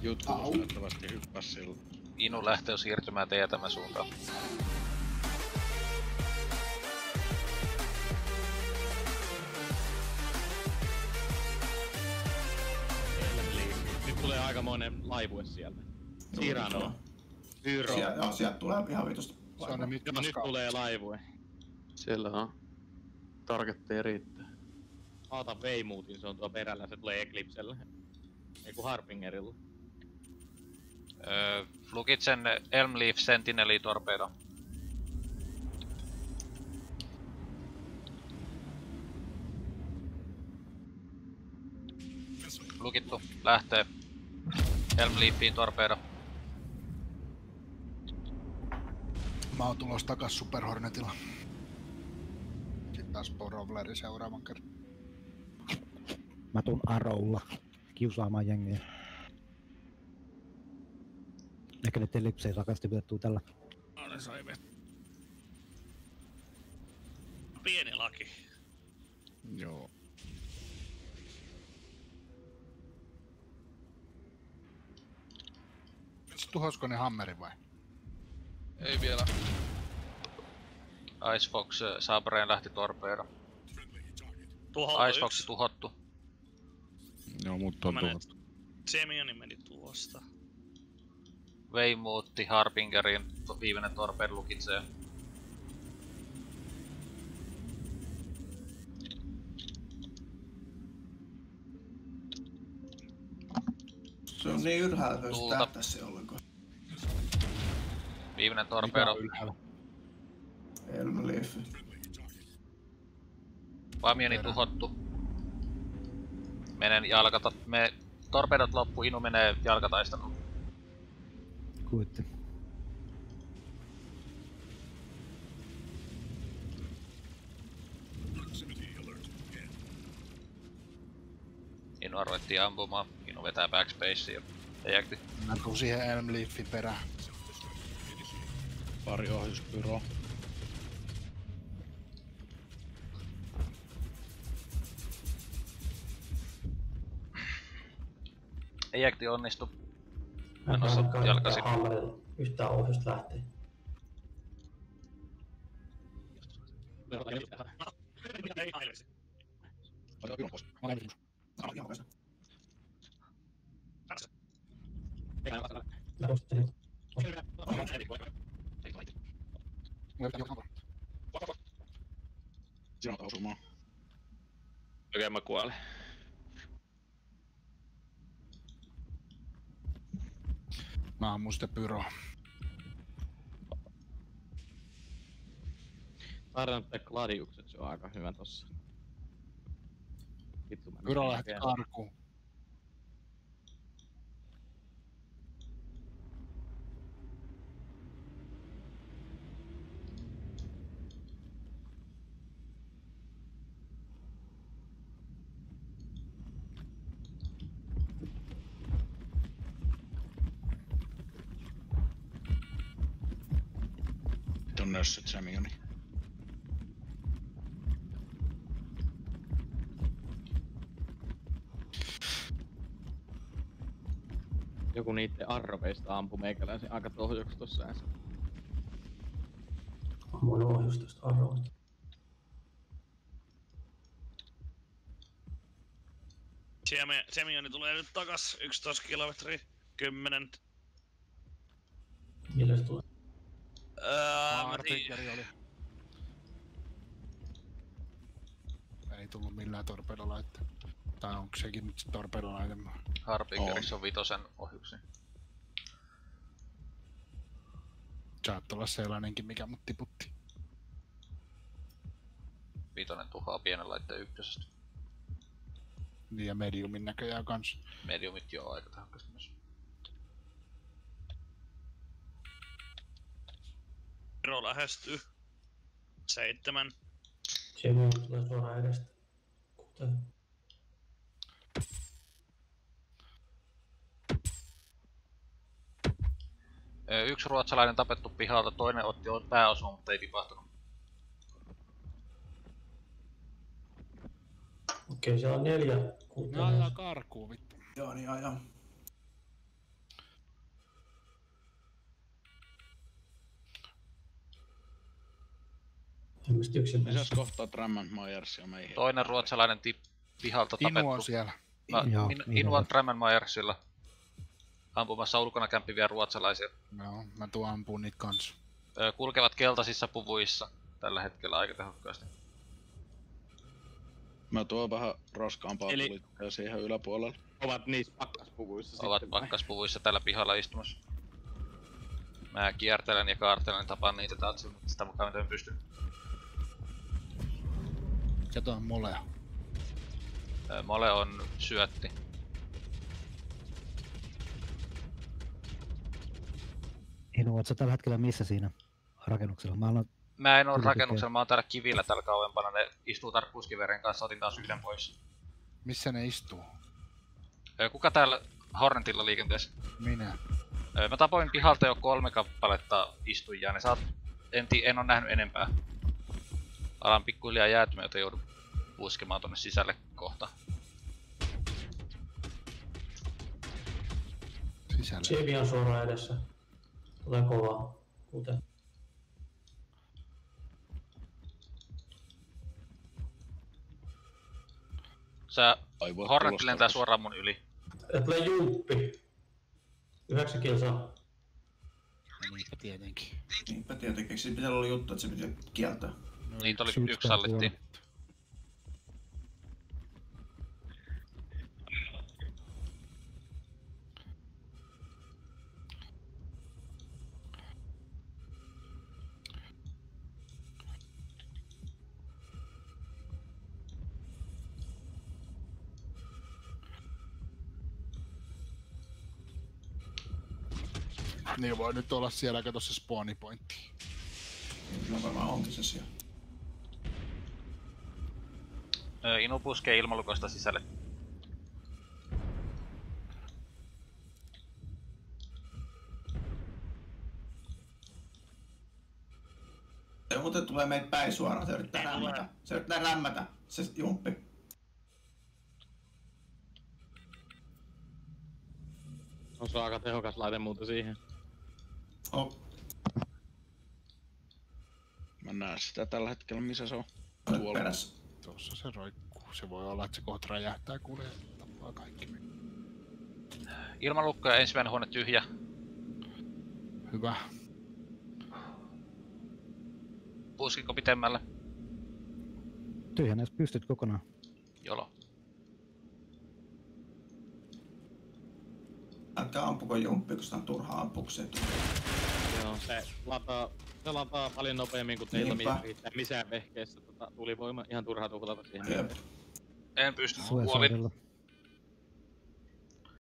Jutkulus näyttävästi hyppäs sillä. Inu lähtee siirtymään teetämä suuntaan. Nyt tulee aikamoinen laivue sieltä. Cyrano. Pyro. Joo, sieltä tulee ihan vitusti. Nyt tulee laivue. Siellä on. Targetteja riittää. Mä otan Weymoutin, se on tuo perällä, se tulee Eclipsellä. Eiku Harpingerilla. Lukitsen Elmleaf Sentineli torpedo. Lukittu, lähtee. Elmleafiin torpedo. Mä oon tulos takas Super Hornetilla. Sitten taas Borovleri seuraavan kerran. Mä tuun Arrowlla kiusaamaan jengiä. Ehkä nyt ellipsejä sakasti vedettuu tällä. No ne sai pieni laki. Joo. Tuhosko ne hammerin vai? Ei vielä. Ice Fox Sabreen lähti torpedo. Ice Fox tuhottu. Joo, mut on tuhottu. Semioni meni tuosta. Weymoutti Harpingerin viimeinen torpedo lukitsee. Se on niin ylhäällä, että jos tähtäisi se ollenkaan. Viimeinen torpedo. Elmleaf. Vamioni tuhottu. Menen torpedot loppu, Inu menee jalkataisteluun. Kuitti. Inua ruvettiin ampumaan. Inu vetää backspacea ja ejecti. Mä tuun siihen Elmleafin perään. Pari ohjuspyroa. Ejecti onnistu. Menossa jalkasin. Yhtään ohjusta lähtee. Siinä on osumaan. Okei, mä kuolen. Mä ammun sitä pyroa. Tarvitaan Gladiukset, se on aika hyvä tossa. Vittu mä Pyro lähti karkuun. On nössöt Semioni. Joku niitten arroveista ampui meikäläisen aika tohjoks tossa äsken. Ammuin ohjus tosta arroista. Semioni tulee nyt takas 11 kilometriä. 10. Millä se tulee? Harpingeri oli. Ei tullut millään torpedolaitteen. Tai onko sekin nyt se torpedolaite? Harpingerissa on vitosen ohjuksi. Saattaa olla sellainenkin, mikä mut tiputti. Vitonen tuhoaa pienen laitteen ykkösestä. Niin ja mediumin näköjään kans. Mediumit joo aika tehokkaasti myös. Pyro lähestyy. 7. Semioni tulee suoraan edestä. 6. Yksi ruotsalainen tapettu pihalta, toinen otti pääosuun, mutta ei tipahtunut. Okei, siellä on 4. Ne ajaa karkuun vittu. Joo, niin ajaa. Ilmeisesti yksin Lisäs mennessä. kohtaa Drammenmajersia meihin. Toinen ruotsalainen pihalta Inu on tapettu. siellä. Joo, Inu on Drammenmajersilla. Ampumassa ulkona kämpiviä ruotsalaisia. Joo, mä tuon ampuun niitä kans. Kulkevat keltaisissa puvuissa tällä hetkellä aika tehokkaasti. Mä tuon vähän raskaampaa Eli- tulitukea siihen yläpuolelle. Ovat niissä pakkaspuvuissa Ovat sitten vai? pakkaspuvuissa tällä pihalla istumassa. Mä kiertelen ja kaartelen, tapaan niitä taas sitä mukaan miten pystyn. Ja tuo on molea. Mole on syötti. Inu, oot sä tällä hetkellä missä siinä rakennuksella? Mä alan... Mä en oo Kyllä rakennuksella, mä oon täällä kivillä täällä kauempana. Ne istuu tarkkuuskiveren kanssa, otin taas yhden pois. Missä ne istuu? Kuka täällä Hornetilla liikenteessä? Minä. Mä tapoin pihalta jo 3 kappaletta istujia, ne en oo nähnyt enempää. Alan pikkuhiljaa jäätymään, joten joudun puskemaan tonne sisälle kohta. Sisällä. Chibi on suoraan edessä. Tulee kovaa. Kuten. Sä Ai voi Hornet tulosta lentää takas. suoraan mun yli. Tulee jumppi. 9 kilsaa. Niinpä tietenkin. Niinpä tietenkin. Siinä pitää olla juttu, että se pitää kieltää. No, Niitä oli yksi yksi per sallittiin. Niin voi nyt olla siellä, kato se spawnipointti. Kyllä varmaan onkin se siellä. Inu puskee ilmalukosta sisälle. Se muuten tulee meitä päin suoraan, se yrittää rämmätä. Se yrittää rämmätä, se jumppi. On se aika tehokas laite muuten siihen. Oh, Mä näen sitä tällä hetkellä, missä se on. olet Tuolla. perässä. Tuossa se roikkuu. Se voi olla, että se kohta räjähtää kuulee ja tappaa kaikki. Ilmalukko ja ensimmäinen huone tyhjä. Hyvä. Puskiko pitemmälle? Tyhjänäis pystyt kokonaan. Jolo. Älkää ampuko jumppi, kun sitä on turhaa ampuksia. Joo, se lataa paljon nopeammin kuin teillä Niinpä. riittää missään vehkeessä tulivoima. Ihan turhaa tuhlata siihen. Jep. En pysty, Suojasaarilla. kuolin.